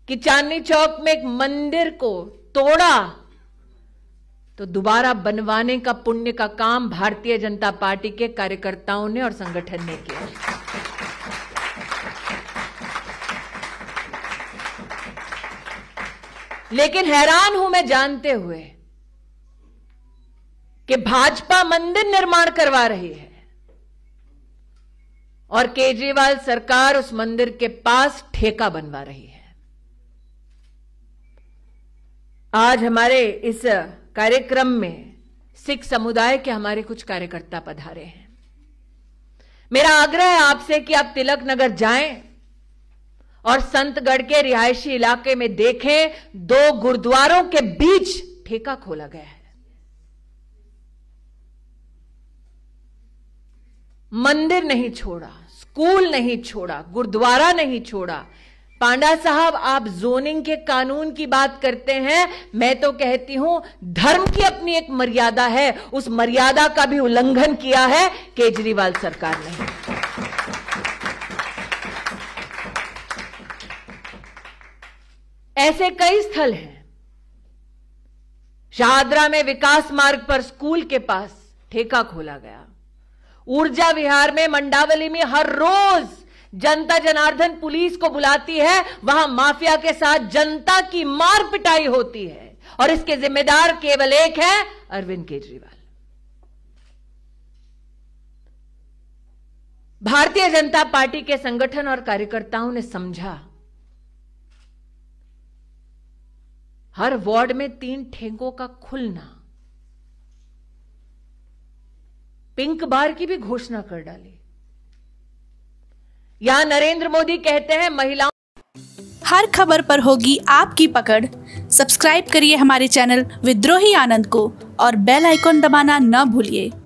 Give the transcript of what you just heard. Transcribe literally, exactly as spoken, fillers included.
कि चांदनी चौक में एक मंदिर को तोड़ा तो दोबारा बनवाने का पुण्य का काम भारतीय जनता पार्टी के कार्यकर्ताओं ने और संगठन ने किया। लेकिन हैरान हूं मैं जानते हुए कि भाजपा मंदिर निर्माण करवा रही है और केजरीवाल सरकार उस मंदिर के पास ठेका बनवा रही है। आज हमारे इस कार्यक्रम में सिख समुदाय के हमारे कुछ कार्यकर्ता पधारे हैं। मेरा आग्रह है आपसे कि आप तिलक नगर जाएं और संतगढ़ के रिहायशी इलाके में देखें, दो गुरुद्वारों के बीच ठेका खोला गया है। मंदिर नहीं छोड़ा, स्कूल नहीं छोड़ा, गुरुद्वारा नहीं छोड़ा। पांडा साहब, आप जोनिंग के कानून की बात करते हैं, मैं तो कहती हूं धर्म की अपनी एक मर्यादा है, उस मर्यादा का भी उल्लंघन किया है केजरीवाल सरकार ने। ऐसे कई स्थल हैं। शाहदरा में विकास मार्ग पर स्कूल के पास ठेका खोला गया। ऊर्जा विहार में मंडावली में हर रोज जनता जनार्दन पुलिस को बुलाती है, वहां माफिया के साथ जनता की मार पिटाई होती है और इसके जिम्मेदार केवल एक है, अरविंद केजरीवाल। भारतीय जनता पार्टी के संगठन और कार्यकर्ताओं ने समझा, हर वार्ड में तीन ठेकों का खुलना, पिंक बार की भी घोषणा कर डाली। यहां नरेंद्र मोदी कहते हैं महिलाओं। हर खबर पर होगी आपकी पकड़। सब्सक्राइब करिए हमारे चैनल विद्रोही आनंद को और बेल आइकॉन दबाना न भूलिए।